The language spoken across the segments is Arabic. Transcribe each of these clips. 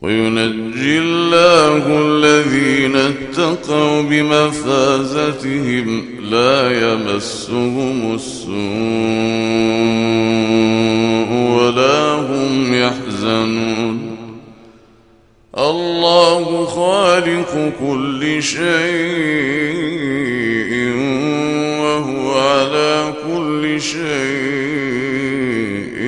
وينجي الله الذين اتقوا بمفازتهم لا يمسهم السوء ولا هم يحزنون. الله خالق كل شيء وهو على كل شيء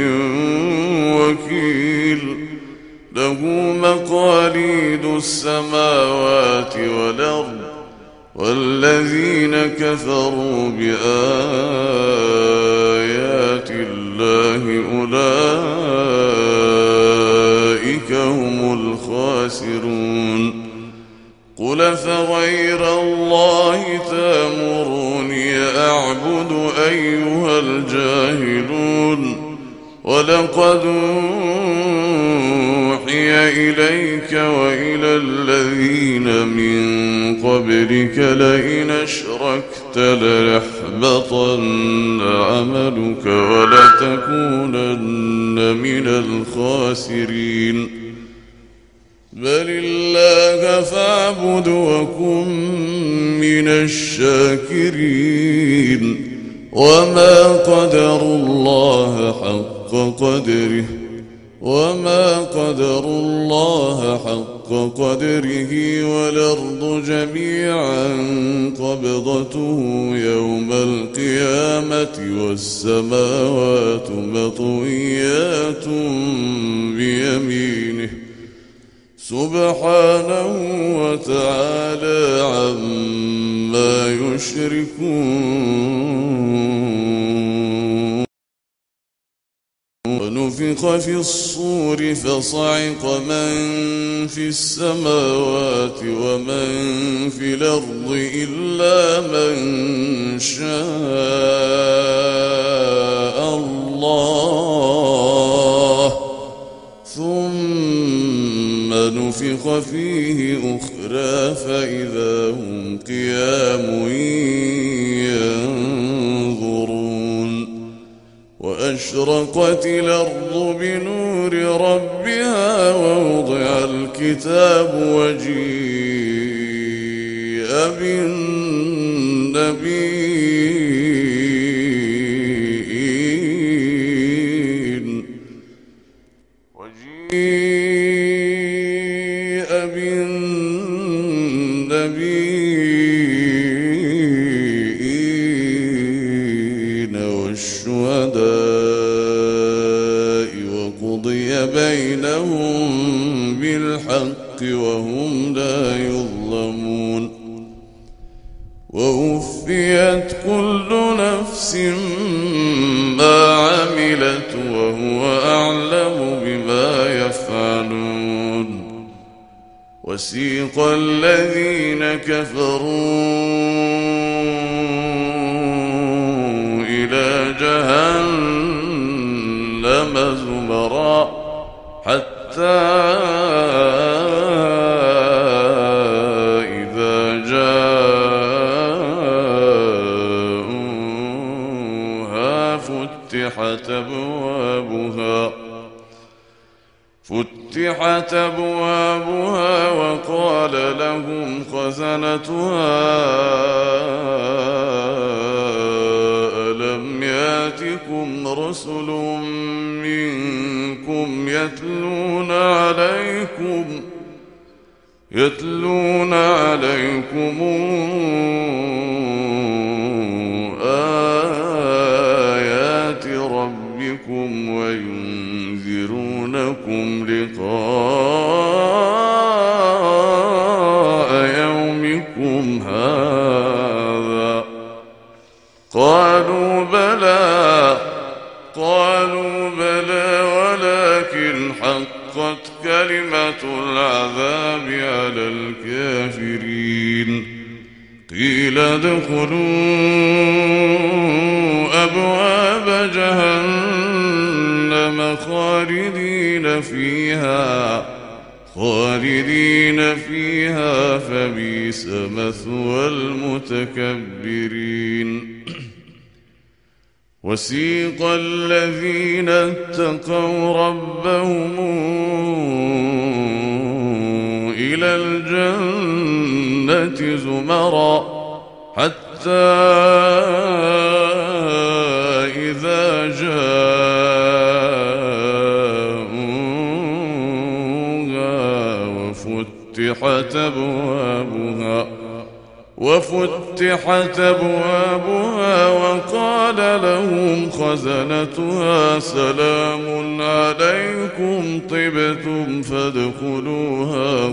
وكيل. له مقاليد السماوات والأرض والذين كفروا بآيات الله أولئك هم الخاسرون. قل فغير الله تأمروني أعبد أيها الجاهلون. ولقد أوحي إليك وإلى الذين من قبلك لئن أشركت ليحبطن عملك ولتكونن من الخاسرين. بل الله فاعبد وكن من الشاكرين. وما قدروا الله حق قدره والأرض جميعا قبضته يوم القيامة والسماوات مطويات بيمينه سبحانه وتعالى عما يشركون. ونفخ في الصور فصعق من في السماوات ومن في الأرض إلا من شاء الله ثم نفخ فيه أخرى فإذا هم قيام ينظرون. وأشرقت الأرض بنور ربها ووضع الكتاب وجيء بالنبيين والشهداء وقضي بينهم بالحق وهم لا يظلمون. ووفيت كل نفس ما عملت وهو أعلم بما يفعلون. وسيق الذين كفروا إلى جهنم زمرا حتى إذا جاءوها فتحت أبوابها وقال لهم خزنتها ألم يأتكم رسل منكم يتلون عليكم آيات ربكم وينذرونكم لقاء يومكم هذا. قالوا بلى ولكن حقت كلمة العذاب على الكافرين. قيل ادخلوا أبواب جهنم خالدين فيها فبئس مثوى المتكبرين. وسيق الذين اتقوا ربهم إلى الجنة زمرا حتى إذا جاءوها وفتحت أبوابها وقال لهم خزنتها سلام عليكم طبتم فادخلوها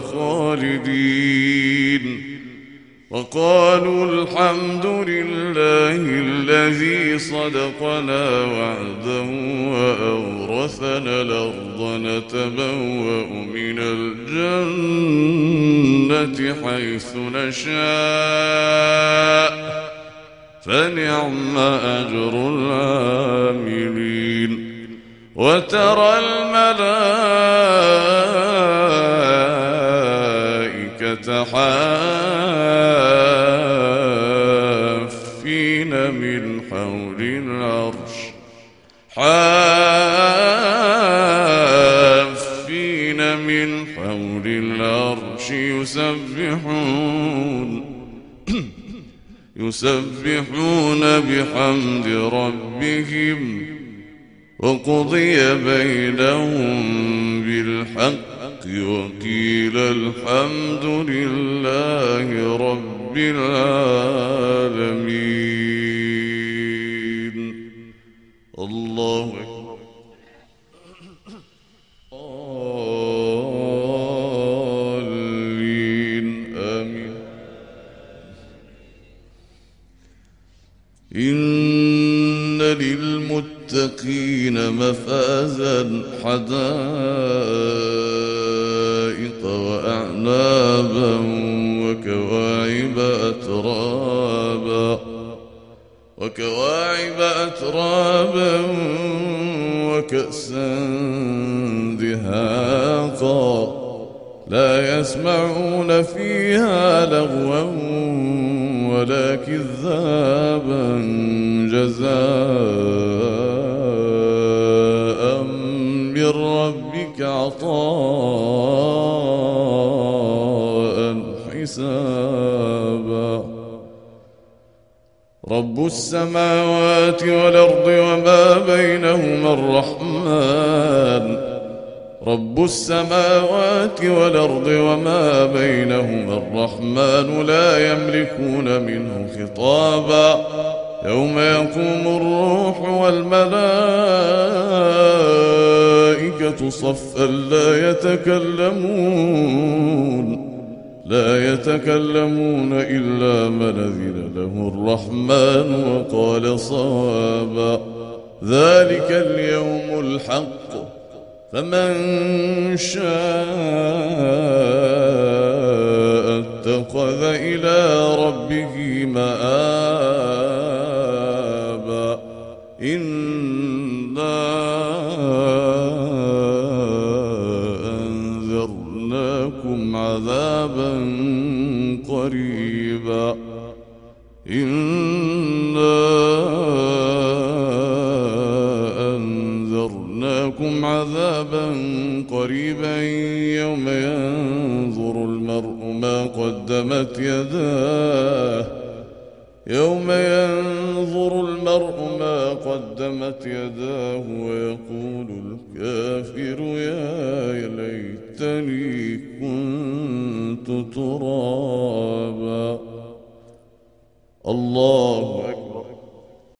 خالدين وقالوا الحمد لله الذي صدقنا وعده وأورثنا الأرض نتبوأ من الجنة حيث نشاء فنعم أجر العاملين وترى الملائكة حافين من حول العرش يسبحون بحمد ربهم وقضي بينهم بالحق وقيل الحمد لله رب العالمين. الله أكبر. آمين. إن للمتقين مفازا حدائق وأعنابا وكواعب أترابا وكأسا دهاقا لا يسمعون فيها لغوا ولا كذابا جزاء من ربك عطاء حسابا. رب السماوات والأرض وما بينهما الرحمن رب السماوات والأرض وما بينهما الرحمن لا يملكون منه خطابا. يوم يقوم الروح والملائكة صفا لا يتكلمون إلا من أذن له الرحمن وقال صوابا. ذلك اليوم الحق فمن شاء اتخذ إلى ربه مآبا. إنا أنذرناكم عذابا قريبا. عذابا قريبا يوم ينظر المرء ما قدمت يداه ويقول الكافر يا ليتني كنت ترابا. الله أكبر.